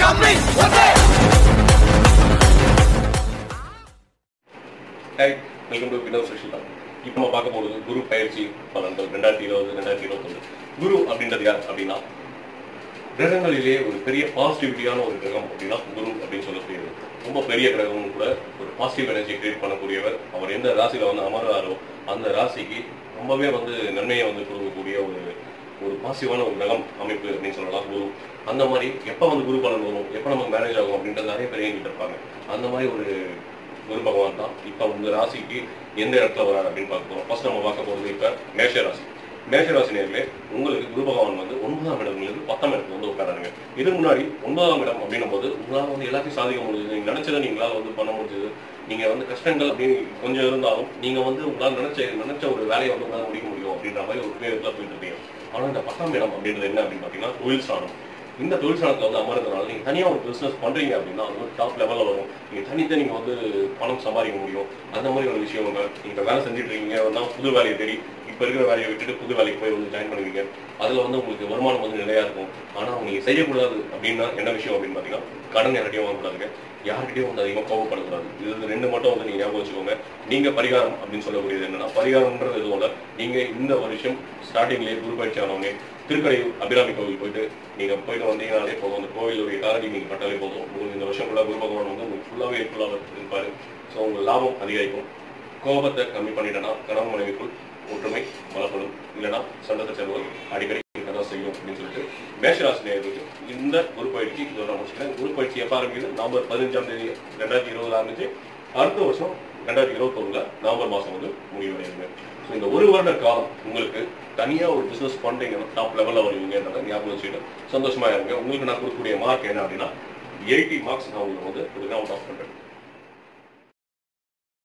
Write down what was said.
Hi, welcome to Windows Social Talk. இப்போ நம்ம பார்க்க போகிறது குரு பயிற்சி பலன்கள் 2020-2021. குரு அப்படின்றது யார் அப்படின்னா கிரகங்களிலே ஒரு பெரிய பாசிட்டிவிட்டியான ஒரு கிரகம் அப்படின்னா குரு அப்படின்னு சொல்லக்கூடியது. ரொம்ப பெரிய கிரகமும் கூட ஒரு பாசிட்டிவ் எனர்ஜி கிரியேட் பண்ணக்கூடியவர். அவர் எந்த ராசியில வந்து அமர்றாரோ அந்த ராசிக்கு ரொம்பவே வந்து நன்மையை வந்து கொடுக்கக்கூடிய ஒரு பாசிட்டிவான ஒரு கிரகம் அமைப்பு அப்படின்னு சொல்லலாம் குரு. அந்த மாதிரி எப்போ வந்து குரு பலன் வரும், எப்போ நமக்கு மேனேஜ் ஆகும் அப்படின்றது நிறைய பேர் எங்கிட்ட இருப்பாங்க. அந்த மாதிரி ஒரு குரு பகவான் தான் இப்போ உங்க ராசிக்கு எந்த இடத்துல வராரு அப்படின்னு பார்க்க போறோம். ஃபர்ஸ்ட் நம்ம பார்க்க போகிறது இப்போ மேஷ ராசி. மேஷ ராசி நேர்களே, உங்களுக்கு குரு பகவான் வந்து 9ஆம் இடங்களுக்கு 10ஆம் இடத்துல வந்து உட்காராங்க. இதுக்கு முன்னாடி 9ஆம் இடம் அப்படின்னும் போது உங்களால் வந்து எல்லாத்தையும் சாதிக்க முடியுது, நீங்க நினைச்சதை நீங்களால வந்து பண்ண முடிஞ்சது. நீங்க வந்து கஷ்டங்கள் அப்படின்னு கொஞ்சம் இருந்தாலும் நீங்க வந்து உங்களால் நினைச்ச ஒரு வேலையை வந்து உங்களால் முடிக்க முடியும் அப்படின்ற மாதிரி ஒரு பேருக்குள்ள போயிட்டு இருக்கீங்க. ஆனா இந்த 10ஆம் இடம் அப்படின்றது என்ன அப்படின்னு பாத்தீங்கன்னா தொழில் ஸ்தானம். இந்த தொழில் ஸ்தானத்துல வந்து அமர்றதுனால நீங்க தனியா ஒரு பிசினஸ் பண்றீங்க அப்படின்னா அது ஒரு டாப் லெவல்ல வரும். நீங்க தனித்தான் நீங்க வந்து பணம் சம்பாதிக்க முடியும். அந்த மாதிரி ஒரு விஷயம் நீங்க வேலை செஞ்சுட்டு இருக்கீங்க, புது வேலையை தேடி இப்ப இருக்கிற வேலையை விட்டுட்டு புது வேலைக்கு போய் வந்து ஜாயின் பண்ணுவீங்க. அதுல வந்து உங்களுக்கு வருமானம் வந்து நிலையா இருக்கும். ஆனா நீங்க செய்யக்கூடாது அப்படின்னா என்ன விஷயம் அப்படின்னு பாத்தீங்கன்னா கடன் யார்கிட்டயும் வாங்கக்கூடாதுங்க, யார்கிட்டயும் வந்து அதிகமா கோவப்படக்கூடாது. இது ரெண்டு மட்டும் வந்து நீங்க ஞாபகம் வச்சுக்கோங்க. நீங்க பரிகாரம் அப்படின்னு சொல்லக்கூடியது என்னன்னா, பரிகாரம்ன்றது எதுவும் இல்லை. நீங்க இந்த வருஷம் ஸ்டார்டிங்லேயே குரு பயிற்சி ஆனவங்க திருக்கடையூர் அபிராமி கோவில் போயிட்டு நீங்க போயிட்டு வந்தீங்கனாலே போதும். அந்த கோவிலுடைய காலடி நீங்க பட்டாலே போதும். உங்களுக்கு இந்த வருஷம் ஃபுல்லாக குரு பகவான் வந்து உங்களுக்கு ஃபுல்லாகவே இருப்பாரு. ஸோ உங்க லாபம் அதிகரிக்கும். கோபத்தை கம்மி பண்ணிட்டேன்னா கணவன் மனைவிக்குள் ஒற்றுமை பலப்படும். இல்லைன்னா சண்டை சச்சரவுகள் அடிக்கடி இருக்கதான் செய்யும் அப்படின்னு சொல்லிட்டு மேஷராசி நேயர்களுக்கு இந்த குரு பயிற்சி இதோட முடிச்சுக்கிறேன். குரு பயிற்சி எப்போ ஆரம்பிக்குது? நவம்பர் 15ஆம் தேதி 2020 ஆரம்பிச்சு அடுத்த வருஷம் 2021 நவம்பர் மாதம் வந்து முடிவடையுங்க. ஸோ இந்த ஒரு வருட காலம் உங்களுக்கு தனியாக ஒரு பிஸ்னஸ் பண்ணுறீங்கன்னா டாப் லெவலில் வருவீங்கன்றதை ஞாபகம் வச்சுக்கிட்டு சந்தோஷமா இருங்க. உங்களுக்கு நான் கொடுக்கக்கூடிய மார்க் என்ன அப்படின்னா 80 மார்க்ஸ் நான் உங்களுக்கு வந்து அவுட் ஆஃப் 100.